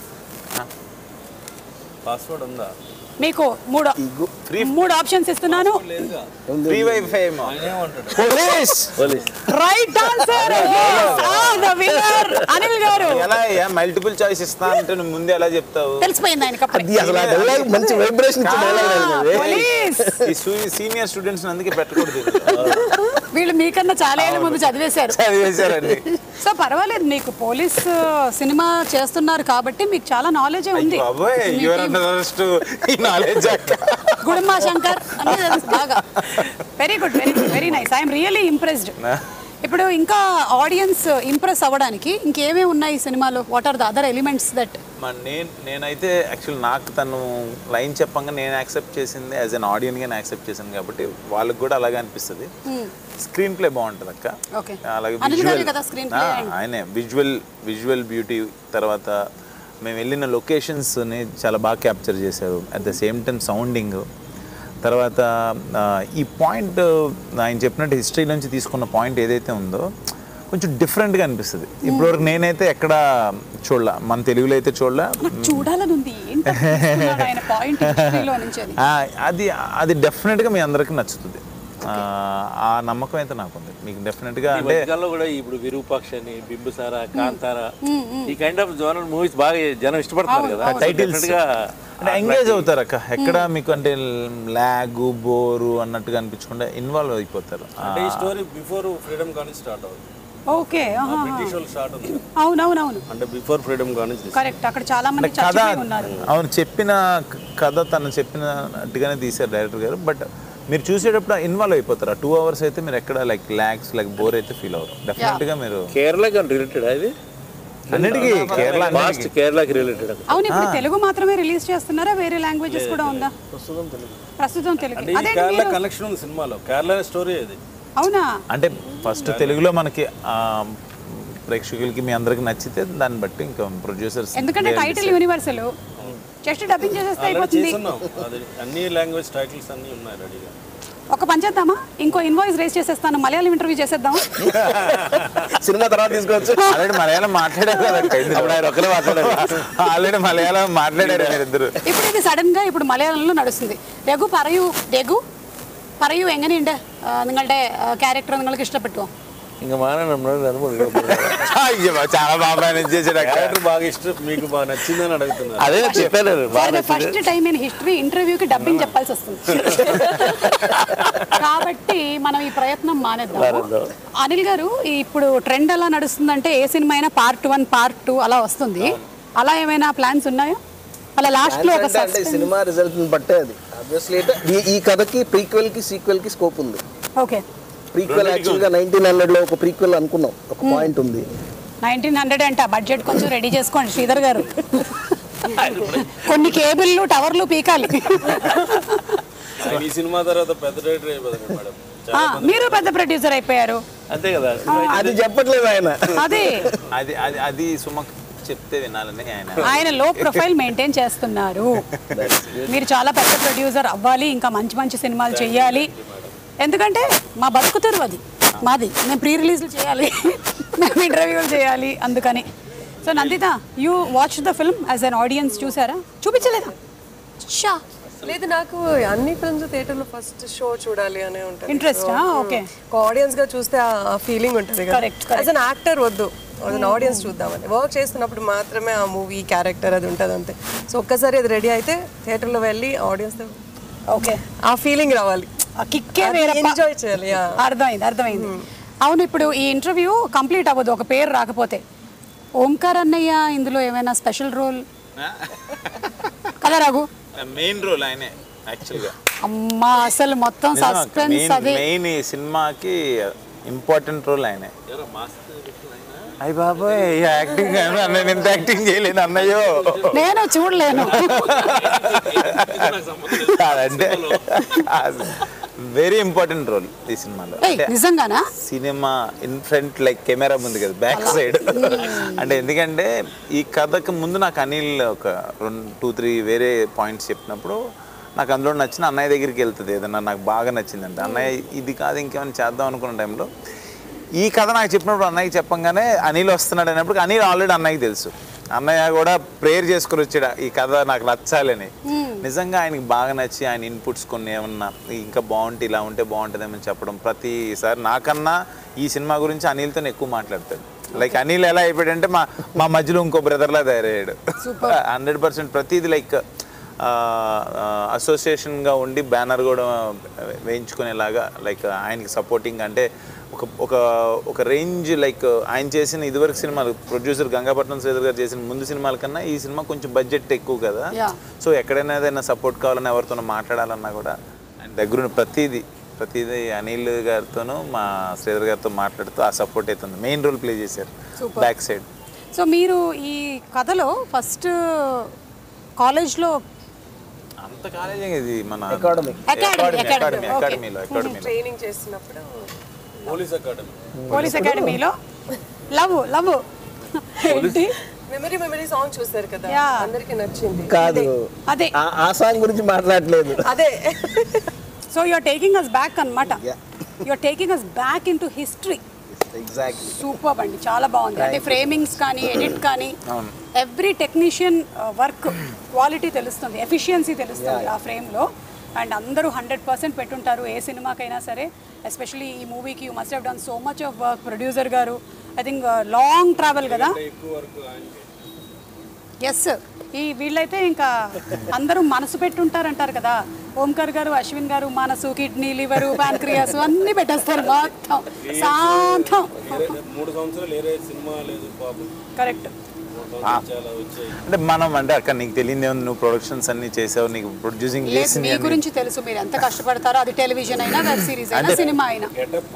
పాస్వర్డ్ ఉందా? మీకు మూడు ఆప్షన్స్ ఇస్తున్నాను. ఫ్రీ వైఫై ఏమో. Right answer. The winner Anil garu. ఎలా మల్టిపుల్ చాయిస్ ఇస్తా అంటే నువ్వు ముందే ఎలా చెప్తావు? తెలిసిపోయింది ఆయనకి అప్పుడే. అసలు ఆ డైలాగ్ మంచి వైబ్రేషన్ ఇచ్చే డైలాగ్. పోలీస్ ఈ సీనియర్ స్టూడెంట్స్ అందుకే పెట్టకూడదు. వీళ్ళు మీకన్నా చాలా ఏళ్ళ ముందు చదివేశారండి. సో పర్వాలేదు, మీకు పోలీస్ సినిమా చేస్తున్నారు కాబట్టి మీకు చాలా నాలెడ్జ్ ఉంది. గుడుంబా శంకర్ అన్నీ తెలుసు బాగా. Very good, very good, very nice. I'm really impressed. ఇప్పుడు ఇంకా ఆడియన్స్ ఇంప్రెస్ అవ్వడానికి ఇంకేమేమి ఉన్నాయి ఈ సినిమాలో? What are the other elements that? నేనైతే యాక్చువల్ నాకు తను లైన్ చెప్పంగా నేను యాక్సెప్ట్ చేసింది యాజ్ అన్ ఆడియన్గా నేను యాక్సెప్ట్ చేశాను కాబట్టి వాళ్ళకి కూడా అలాగే అనిపిస్తుంది. స్క్రీన్ ప్లే బాగుంటుంది అక్క. అలాగే ఆయనే విజువల్ బ్యూటీ. తర్వాత మేము వెళ్ళిన లొకేషన్స్ని చాలా బాగా క్యాప్చర్ చేశారు. At the same time sounding. తర్వాత ఈ పాయింట్ ఆయన చెప్పినట్టు హిస్టరీ నుంచి తీసుకున్న పాయింట్ ఏదైతే ఉందో కొంచెం డిఫరెంట్గా అనిపిస్తుంది. ఇప్పటివరకు నేనైతే ఎక్కడ చూడలే, మన తెలుగులో అయితే చూడలే. అది డెఫినెట్గా మీ అందరికీ నచ్చుతుంది. ఆ నమ్మకం అయితే నాకుంది. మీకు డెఫినెట్గా అంటే కూడా ఇప్పుడు విరూపాక్ష అని, బింబిసార, కాంతార ఈ కైండ్ ఆఫ్ జోనర్ మూవీస్ బాగా జనం ఇష్టపడతారు కదా. టైటిల్స్ ఎంగేజ్ అవుతారు అక్క. ఎక్కడ మీకు అంటే ల్యాగ్ బోరు అన్నట్టుగా అనిపించకుండా ఇన్వాల్వ్ అయిపోతారు. అంటే ఈ స్టోరీ బిఫోర్ ఫ్రీడమ్ కానీ స్టార్ట్ అవుతుంది. ఓకే, బ్రిటిష్ వాళ్ళు స్టార్ట్ అవుతుంది. అవునవునవును, అంటే బిఫోర్ ఫ్రీడమ్ కానీ కరెక్ట్. అక్కడ చాలా మంది కథ అవును చెప్పిన కథ తను చెప్పినట్టుగానే తీశారు డైరెక్టర్ గారు. బట్ మీరు చూసేటప్పుడు ఇన్వాల్వ్ అయిపోతారు. ఆ 2 hours అయితే మీరు ఎక్కడ లైక్ బోర్ అయితే ఫీల్ అవ్వరు. డెఫినెట్గా మీరు కేరళకి రిలేటెడ్ అది అన్నిటికీ కేరళకి రిలేటెడ్. అవును, ఇప్పుడు తెలుగు మాత్రమే రిలీజ్ చేస్తున్నారా? వేరే లాంగ్వేజెస్ కూడా ఉందా? ప్రస్తుతం తెలుగు. అదే కేరళ కనెక్షన్ ఉంది సినిమాలో. కేరళ స్టోరీ అది. అవునా? అంటే ఫస్ట్ తెలుగులో మనకి ప్రేక్షకులకి మీ అందరికి నచ్చితే దాన్ని బట్టి ఇంకా ప్రొడ్యూసర్స్, ఎందుకంటే టైటిల్ యూనివర్సల్, జస్ట్ డబ్బింగ్ చేసేస్తే అయిపోతుంది. అన్ని లాంగ్వేజ్ టైటిల్స్ అన్ని ఉన్నాయి రెడీగా. ఒక పని చేద్దామా, ఇంకో ఇన్వాయిస్ రేస్ చేసేస్తాను, మలయాళం ఇంటర్వ్యూ చేసేద్దామా? సినిమా తర్వాత తీసుకోవచ్చు. ఆల్రెడీ మలయాళం మాట్లాడారు ఆల్రెడీ మలయాళం మాట్లాడారు మీరిద్దరు. ఇప్పుడు ఇది సడన్ గా ఇప్పుడు మలయాళంలో నడుస్తుంది. രഘു പറയൂ എങ്ങനെയുണ്ട് നിങ്ങളുടെ ക്യാരക്ടർ നിങ്ങൾക്ക് ഇഷ്ടപ്പെട്ടോ? చాలా బాగా మేనేజ్ చేశాడు. బాగా ఇష్టం, మీకు బాగా నచ్చిందని అడుగుతున్నారు. అదే చెప్పారు, ఫస్ట్ టైం ఇన్ హిస్టరీ ఇంటర్వ్యూకి డబ్బింగ్ చెప్పాల్సి వస్తుంది కాబట్టి మనం ఈ ప్రయత్నం మానేద్దాం. అనిల్ గారు, ఇప్పుడు ట్రెండ్ ఎలా నడుస్తుందంటే ఏ సినిమా అయినా పార్ట్ 1 పార్ట్ 2 అలా వస్తుంది. అలా ఏమైనా ప్లాన్స్ ఉన్నాయా? అలా లాస్ట్ లో ఒక సినిమా రిజల్ట్ ని బట్టే అది ఆబ్వియస్లీ. ఈ కథకి ప్రీక్వెల్ కి సీక్వెల్ కి స్కోప్ ఉంది. ఓకే, ప్రీక్వెల్ యాక్చువల్ గా 1900 లో ఒక ప్రీక్వెల్ అనుకున్నాం, ఒక పాయింట్ ఉంది. 1900 అంట, బడ్జెట్ కొంచెం రెడీ చేసుకోండి శ్రీధర్ గారు. కొన్ని కేబుల్లు టవర్లు పీకాలి. ఈ సినిమా తర్వాత పెద్ద డైరెక్టర్ అయిపోతారు మేడం. మీరు పెద్ద ప్రొడ్యూసర్ అయిపోయారు. అంతే కదా, అది చెప్పట్లేదు ఆయన. అది సుమక్ చెప్తే వినాలని ఆయన లో ప్రొఫైల్ మెయింటైన్ చేస్తున్నారు. మీరు చాలా పెద్ద ప్రొడ్యూసర్ అవ్వాలి, ఇంకా మంచి మంచి సినిమాలు చెయ్యాలి. ఎందుకంటే మా బతుకు తెరువు అది మాది. మేము ప్రీ రిలీజ్లు చేయాలి, మేము ఇంటర్వ్యూలు చేయాలి, అందుకని. So Nanditha, you watch the film as an audience. చూసారా? చూపించలేదా? లేదు, నాకు అన్ని ఫిల్మ్స్ థియేటర్లో ఫస్ట్ షో చూడాలి అనే ఉంటుంది ఇంట్రెస్ట్. ఓకే, ఆడియన్స్ గా చూస్తే ఆ ఫీలింగ్ ఉంటుంది కదా. యాజ్ అన్ యాక్టర్ వద్దు, ఆడియన్స్ చూద్దామని. వర్క్ చేస్తున్నప్పుడు మాత్రమే ఆ మూవీ క్యారెక్టర్ అది ఉంటుంది అంతే. సో ఒక్కసారి అది రెడీ అయితే థియేటర్లో వెళ్ళి ఆడియన్స్ ఓకే ఆ ఫీలింగ్ రావాలి, ఎంజాయ్ చేయాలి. అర్థమైంది. అవును, ఇప్పుడు ఈ ఇంటర్వ్యూ కంప్లీట్ అవ్వదు ఒక పేరు రాకపోతే. ఓంకార్ అన్నయ్య ఇందులో ఏమైనా స్పెషల్ రోల్ కదా రఘు? మెయిన్ రోల్ ఆయనే యాక్చువల్గా. అమ్మా అసలు మొత్తం సస్పెన్స్ అదే. మెయిన్ ఈ సినిమాకి ఇంపార్టెంట్ రోల్ ఆయనే. అయ్య బాబాయ్ యాక్టింగ్ నేను ఎంత యాక్టింగ్ చేయలేను అన్నయ్యో. నేను చూడలేను. అంటే వెరీ ఇంపార్టెంట్ రోల్ ఈ సినిమాలో. నిజంగానా? Cinema in front like camera ముందు కదా, బ్యాక్ సైడ్. అంటే ఎందుకంటే ఈ కథకు ముందు నాకు అనిల్ ఒక 2-3 వేరే పాయింట్స్ చెప్పినప్పుడు నాకు అందులో నచ్చిన అన్నయ్య దగ్గరికి వెళ్తుంది. ఏదన్నా నాకు బాగా నచ్చిందంటే అన్నయ్య ఇది కాదు ఇంకేమైనా చేద్దాం అనుకున్న టైంలో ఈ కథ నాకు చెప్పినప్పుడు అన్నయ్యకి చెప్పంగానే అనిల్ వస్తున్నాడు అనేప్పుడు అనిల్ ఆల్రెడీ అన్నయ్యకి తెలుసు. అన్నయ్య కూడా ప్రేయర్ చేసుకుని వచ్చాడు ఈ కథ నాకు నచ్చాలని. నిజంగా ఆయనకి బాగా నచ్చి ఆయన ఇన్పుట్స్ కొన్ని ఏమన్నా ఇంకా బాగుంటే ఇలా ఉంటే బాగుంటుందేమని చెప్పడం. ప్రతిసారి నాకన్నా ఈ సినిమా గురించి అనిల్తో ఎక్కువ మాట్లాడతాడు. లైక్ అనిల్ ఎలా అయిపోయాడంటే మా మధ్యలో ఇంకో బ్రదర్లా తయారయ్యాడు. 100% ప్రతిదీ లైక్ అసోసియేషన్గా ఉండి బ్యానర్ కూడా వేయించుకునేలాగా లైక్ ఆయనకి సపోర్టింగ్. అంటే ఒక రేంజ్ లైక్ ఆయన చేసిన ఇదివరకు సినిమాలు ప్రొడ్యూసర్ గంగాపట్నం శ్రీధర్ గారు చేసిన ముందు సినిమాల కన్నా ఈ సినిమా కొంచెం బడ్జెట్ ఎక్కువ కదా. సో ఎక్కడైనా ఏదైనా సపోర్ట్ కావాలన్నా ఎవరితోనో మాట్లాడాలన్నా కూడా ఆయన దగ్గర ప్రతిదీ అనిల్ గారితోనూ మా శ్రీధర్ గారితో మాట్లాడుతూ ఆ సపోర్ట్ అవుతుంది. మెయిన్ రోల్ ప్లే చేశారు బ్యాక్ సైడ్. సో మీరు ఈ కథలో ఫస్ట్ కాలేజ్లో అంత కాలేజీ ఇది మన అకాడమీలో ట్రైనింగ్ చేస్తున్నప్పుడు పోలీస్ అకాడమీలో లవ్ మెమరీ సాంగ్ చూసారు కదా, అందరికి నచ్చింది కాదు అదే ఆ సాంగ్ గురించి మాట్లాడలేదు. అదే. So you are taking us back అన్నమాట. You are taking us back into history. Exactly. Super అండి, చాలా బాగుంది. అంటే ఫ్రేమింగ్స్ కానీ ఎడిట్ కానీ ఎవ్రీ టెక్నీషియన్ వర్క్ క్వాలిటీ తెలుస్తుంది, ఎఫిషియన్సీ తెలుస్తుంది ఆ ఫ్రేమ్లో. అండ్ అందరూ 100% పెట్టుంటారు ఏ సినిమాకైనా సరే. ఎస్పెషలీ ఈ మూవీకి you must have done so much of work. Producer గారు ఐ థింక్ లాంగ్ ట్రావెల్ కదా. ఎస్, ఈ వీళ్ళైతే ఇంకా అందరూ మనసు పెట్టుంటారంటారు కదా. ఓంకార్ గారు, అశ్విన్ గారు మనసు, కిడ్నీ, లివరు, ప్యాన్క్రియాస్ అన్నీ పెట్టేస్తారు మొత్తం శాంతం. 3 సంవత్సరాలు సినిమా లేదు బాబు. కరెక్ట్. అంటే మనం అంటే అక్కడ నీకు తెలియదే ఉంది, నువ్వు ప్రొడక్షన్స్ అన్ని చేసావు, నీకు ప్రొడ్యూసింగ్ చేసి మీ గురించి తెలుసు, మీరు ఎంత కష్టపడతారో. అది టెలివిజన్ అయినా, వెబ్ సిరీస్ అయినా, సినిమా అయినా.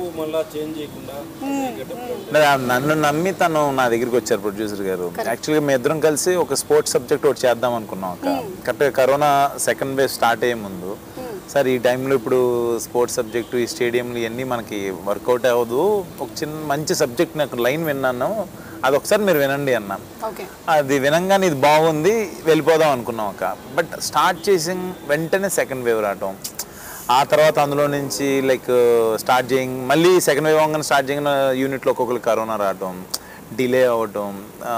నన్ను నమ్మి తను నా దగ్గరికి వచ్చారు ప్రొడ్యూసర్ గారు. యాక్చువల్గా మేము ఇద్దరం కలిసి ఒక స్పోర్ట్స్ సబ్జెక్ట్ ఒకటి చేద్దాం అనుకున్నాం అక్క. కరెక్ట్గా కరోనా సెకండ్ వేవ్ స్టార్ట్ అయ్యే ముందు, సార్ ఈ టైంలో ఇప్పుడు స్పోర్ట్స్ సబ్జెక్టు ఈ స్టేడియంలు ఇవన్నీ మనకి వర్కౌట్ అవ్వదు, ఒక చిన్న మంచి సబ్జెక్ట్ నాకు లైన్ విన్నాను, అది ఒకసారి మీరు వినండి అన్నా. అది వినంగానే ఇది బాగుంది, వెళ్ళిపోదాం అనుకున్నాం అక్క. బట్ స్టార్ట్ చేసి వెంటనే సెకండ్ వేవ్ రావటం, ఆ తర్వాత అందులో నుంచి లైక్ స్టార్ట్ చేయ మళ్ళీ సెకండ్ వేవ్ అవగానే స్టార్ట్ చేయగానే యూనిట్లో ఒక్కొక్కరికి కరోనా రావటం, డిలే అవ్వటం,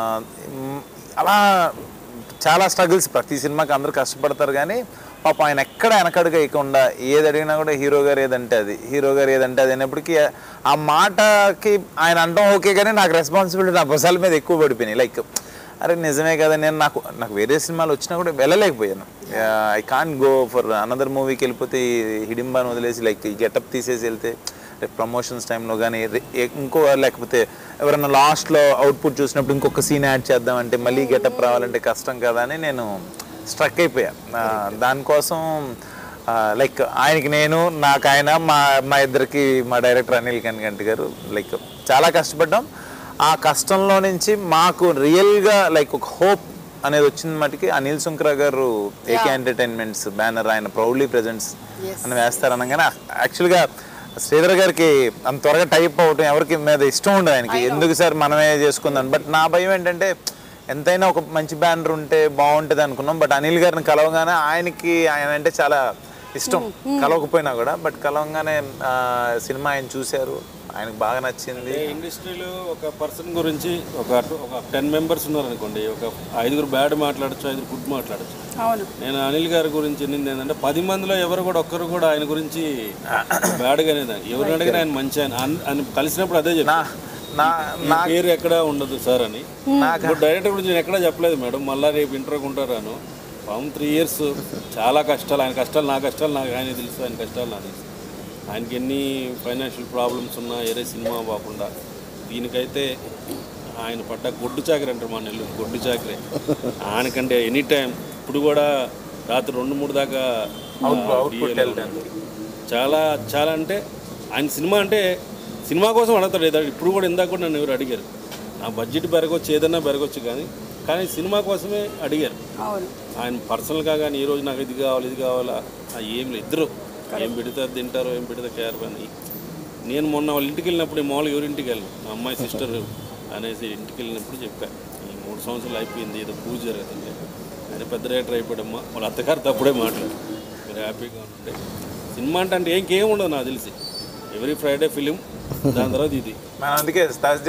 అలా చాలా స్ట్రగుల్స్. ప్రతి సినిమాకి అందరూ కష్టపడతారు కానీ పాప ఆయన ఎక్కడ వెనకడుగు వేయకుండా ఏది అడిగినా కూడా హీరో గారు ఏదంటే అది, హీరో గారు ఏదంటే అది అయినప్పటికీ ఆ మాటకి ఆయన అంటాం ఓకే, కానీ నాకు రెస్పాన్సిబిలిటీ నా భుజాల మీద ఎక్కువ పడిపోయినాయి. లైక్ అరే నిజమే కదా, నేను నాకు వేరే సినిమాలు వచ్చినా కూడా వెళ్ళలేకపోయాను. I can't go for another మూవీకి వెళ్ళిపోతే హిడింబాని వదిలేసి లైక్ ఈ గెటప్ తీసేసి వెళ్తే ప్రమోషన్స్ టైంలో కానీ ఇంకో లేకపోతే ఎవరైనా లాస్ట్లో అవుట్పుట్ చూసినప్పుడు ఇంకొక సీన్ యాడ్ చేద్దామంటే మళ్ళీ గెటప్ రావాలంటే కష్టం కదా అని నేను స్ట్రక్ అయిపోయా. దానికోసం లైక్ ఆయనకి నేను, నాకు ఆయన, మా ఇద్దరికి మా డైరెక్టర్ అనిల్ కనిగంటి గారు లైక్ చాలా కష్టపడ్డాం. ఆ కష్టంలో నుంచి మాకు రియల్గా లైక్ ఒక హోప్ అనేది వచ్చిన మటుకి అనిల్ సుంక్రా గారు ఏకే ఎంటర్టైన్మెంట్స్ బ్యానర్ ఆయన ప్రౌడ్లీ ప్రెజెంట్స్ అని వేస్తారనగానే యాక్చువల్గా శ్రీధర్ గారికి అంత త్వరగా టైప్ అవటం ఎవరికి మీద ఇష్టం ఉండదు ఆయనకి, ఎందుకు సార్ మనమే చేసుకుందాం. బట్ నా భయం ఏంటంటే ఎంతైనా ఒక మంచి బ్యానర్ ఉంటే బాగుంటుంది అనుకున్నాం. బట్ అనిల్ గారిని కలవగానే ఆయన అంటే చాలా ఇష్టం, కలవకపోయినా కూడా బట్ కలవగానే సినిమా ఆయన చూశారు, ఆయనకు బాగా నచ్చింది. ఇండస్ట్రీలో ఒక పర్సన్ గురించి ఒక 10 మెంబర్స్ ఉన్నారనుకోండి, ఒక 5 బ్యాడ్ మాట్లాడచ్చు, 5 గుడ్ మాట్లాడచ్చు. నేను అనిల్ గారి గురించి విన్నది ఏంటంటే 10 మందిలో ఎవరు కూడా ఒక్కరు కూడా ఆయన గురించి బ్యాడ్గా అనేది, ఎవరిని అడిగినా ఆయన మంచి ఆయన కలిసినప్పుడు అదే చెప్పాను, పేరు ఎక్కడ ఉండదు సార్ అని. డైరెక్టర్ గురించి నేను ఎక్కడా చెప్పలేదు మేడం, మళ్ళీ రేపు ఇంటర్వ్యూకి ఉంటారాను. 3 years చాలా కష్టాలు, ఆయన కష్టాలు నా కష్టాలు, నాకు ఆయన తెలుసు, ఆయన కష్టాలు నాకు తెలుసు. ఆయనకి ఎన్ని ఫైనాన్షియల్ ప్రాబ్లమ్స్ ఉన్నా ఏరే సినిమా కాకుండా దీనికైతే ఆయన పడ్డ గొడ్డు చాకరీ అంటారు మా నెల్లూరు, గొడ్డు చాకరీ. ఆయనకంటే ఎనీ టైం ఇప్పుడు కూడా రాత్రి 2-3 దాకా చాలా చాలా అంటే ఆయన సినిమా అంటే సినిమా కోసం అడుగుతాడు. ఏదో ఇప్పుడు కూడా ఇందాక కూడా నన్ను ఎవరు అడిగారు, నా బడ్జెట్ పెరగవచ్చు ఏదన్నా పెరగవచ్చు కానీ సినిమా కోసమే అడిగారు. ఆయన పర్సనల్గా కానీ ఈరోజు నాకు ఇది కావాలి ఇది కావాలా ఏం లేదు. ఇద్దరు ఏం పెడతారు తింటారో ఏం పెడతారు కేర్ అని. నేను మొన్న వాళ్ళ ఇంటికి వెళ్ళినప్పుడు మామూలుగా ఎవరింటికి వెళ్ళను, మా అమ్మాయి సిస్టర్ అనేసి ఇంటికి వెళ్ళినప్పుడు చెప్పాను, ఈ 3 సంవత్సరాలు అయిపోయింది ఏదో పూజ జరుగుతుంది, ఆయన పెద్ద రైటర్ అయిపోయాడమ్మా, వాళ్ళ అత్తగారు తప్పుడే మాట్లాడు, మీరు హ్యాపీగా ఉంటే సినిమా అంటే ఇంకేం ఉండదు నాకు తెలిసి. ఎవ్రీ ఫ్రైడే ఫిలిం, దాని తర్వాత ఇది అందుకే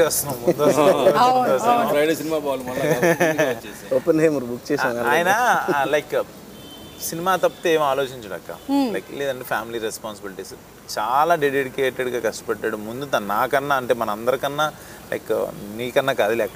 ఫ్రైడే సినిమా బాగుంది. మళ్ళీ బుక్ చేశాను. ఆయన లైక్ సినిమా తప్పితే ఏం ఆలోచించడక్క, లైక్ లేదంటే ఫ్యామిలీ రెస్పాన్సిబిలిటీస్ చాలా డెడికేటెడ్గా కష్టపడ్డాడు. ముందు నాకన్నా అంటే మన అందరికన్నా లైక్ నీకన్నా కాదు లెక్క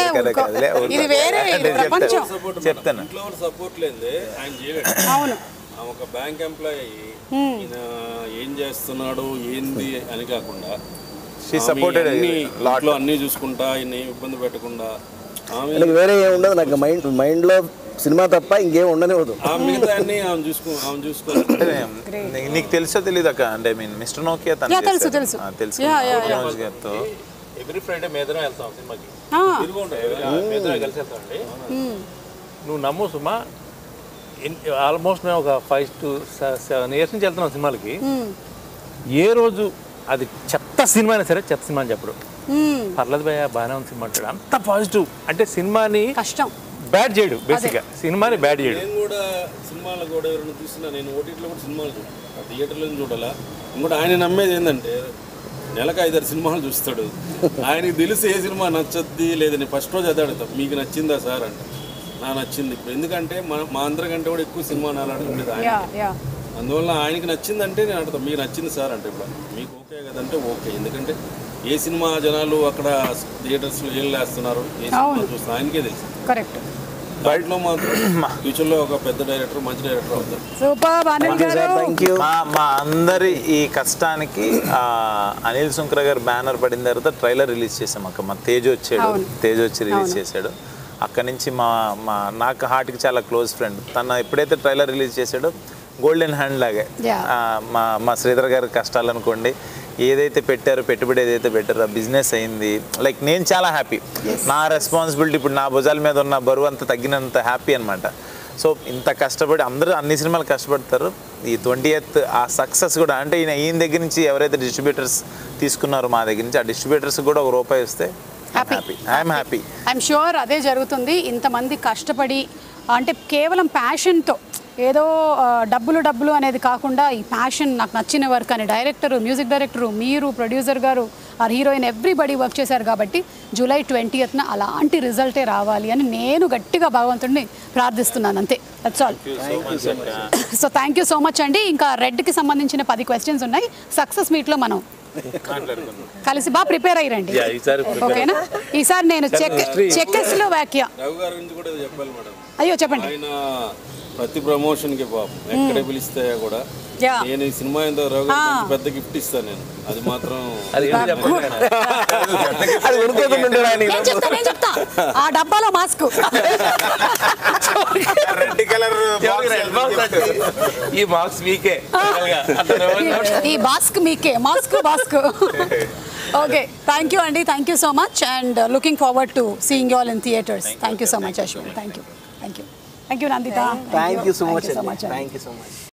చెప్తాను. సపోర్ట్ లేదే ఆయన చేయలేడు. ఒక బ్యాంక్ ఎంప్లాయీ ఈయన ఏం చేస్తున్నాడు ఏంది అని కాకుండా ఇంట్లో అన్ని చూసుకుంటా, ఈయన ఏం ఇబ్బంది పెట్టకుండా, వేరే ఏం ఉండదు నాకు మైండ్ లో సినిమా తప్ప ఇంకేం ఉండనివ్వదు. మిగతా అన్ని ఆమె చూసుకో. నీకు తెలుసో తెలీదు అక్క, అంటే మీన్ మిస్టర్ నోకియా తెలుసు గారితో ఎవ్రీ ఫ్రైడే మేదరం వెళ్తాం సినిమాకి, మేదరం కలిసి వెళ్తామండి. నువ్వు నమ్ము సుమా, ఆల్మోస్ట్ మేము ఒక 5 to 7 years నుంచి వెళ్తున్నాం సినిమాలకి. ఏ రోజు అది చెత్త సినిమా అయినా సరే చెత్త సినిమా అని చెప్పడు, పర్లేదు భయ బాగానే ఉంది సినిమా అంటాడు. అంత పాజిటివ్. అంటే సినిమాని బ్యాడ్ చేయడు, బేసిక్గా సినిమాని బ్యాడ్ చేయడు. నేను కూడా సినిమాలు కూడా ఎవరైనా చూసినా, నేను ఓటీటీలో కూడా సినిమాలు చూడాలి, థియేటర్లో చూడాలా. ఇంకోటి ఆయన నమ్మేది ఏంటంటే నెలకు 5-6 సినిమాలు చూస్తాడు. ఆయనకి తెలిసి ఏ సినిమా నచ్చద్ది లేదని ఫస్ట్ రోజు అదే అడుగుతాం, మీకు నచ్చిందా సార్ అంటే నాకు నచ్చింది. ఇప్పుడు ఎందుకంటే మా అందరికంటే కూడా ఎక్కువ సినిమా నాలుగు ఆయన, అందువల్ల ఆయనకి నచ్చిందంటే నేను అడుగుతాను మీకు నచ్చింది సార్ అంటే, ఇప్పుడు మీకు ఓకే కదంటే ఓకే. ఎందుకంటే ఏ సినిమా జనాలు అక్కడ థియేటర్స్లో ఏం వేస్తున్నారు, ఏ సినిమా చూస్తున్నారు ఆయనకే తెలుసు. కరెక్ట్. బయటలో మాత్రం ఫ్యూచర్లో ఒక పెద్ద డైరెక్టర్, మంచి డైరెక్టర్ అవుతారు. మా అందరి ఈ కష్టానికి అనిల్ సుంకర గారు బ్యానర్ పడిన తర్వాత ట్రైలర్ రిలీజ్ చేసాం అక్క. మా తేజ్ వచ్చి రిలీజ్ చేశాడు. అక్కడి నుంచి నాకు హార్ట్కి చాలా క్లోజ్ ఫ్రెండ్ తను. ఎప్పుడైతే ట్రైలర్ రిలీజ్ చేశాడో గోల్డెన్ హ్యాండ్ లాగే మా శ్రీధర్ గారి కష్టాలు అనుకోండి, ఏదైతే పెట్టారో పెట్టుబడి ఏదైతే పెట్టారో బిజినెస్ అయింది. లైక్ నేను చాలా హ్యాపీ, నా రెస్పాన్సిబిలిటీ ఇప్పుడు నా భుజాల మీద ఉన్న బరువు అంతా తగ్గినంత హ్యాపీ అనమాట. సో ఇంత కష్టపడి అందరూ అన్ని సినిమాలు కష్టపడతారు. ఈ 20th ఆ సక్సెస్ కూడా అంటే ఈయన దగ్గర నుంచి ఎవరైతే డిస్ట్రిబ్యూటర్స్ తీసుకున్నారో మా దగ్గర నుంచి, ఆ డిస్ట్రిబ్యూటర్స్ కూడా ₹1 వస్తే ఐఎమ్ షూర్ అదే జరుగుతుంది. ఇంతమంది కష్టపడి అంటే కేవలం ప్యాషన్తో, ఏదో డబ్బులు అనేది కాకుండా ఈ ప్యాషన్, నాకు నచ్చిన వర్క్ అని డైరెక్టరు, మ్యూజిక్ డైరెక్టరు, మీరు ప్రొడ్యూసర్ గారు, ఆ హీరోయిన్ ఎవ్రీబడి వర్క్ చేశారు కాబట్టి జూలై 20th అలాంటి రిజల్టే రావాలి అని నేను గట్టిగా భగవంతుడిని ప్రార్థిస్తున్నాను. అంతే, that's all. So thank you so much అండి. ఇంకా రెడ్కి సంబంధించిన 10 questions ఉన్నాయి. సక్సెస్ మీట్లో మనం కలిసి బాగా ప్రిపేర్ అయ్యండి, ఓకేనా? ఈసారి నేను చెక్స్లోవాకియా. అయ్యో చెప్పండి. ప్రతి ప్రమోషన్ కి పాపం ఎక్కడ పిలిస్తే కూడా నేను ఈ సినిమా ఎంత పెద్ద గిఫ్ట్ ఇస్తాను నేను, అది మాత్రం ఆ డబ్బాలో మాస్క్, ఈ మాస్క్ మీకే, ఈ మాస్క్ మీకే, mask. Okay, thank you Andy, thank you so much, and looking forward to seeing you all in theaters. Thank you so much Ashwin. Thank you Nandita. Thank you so much.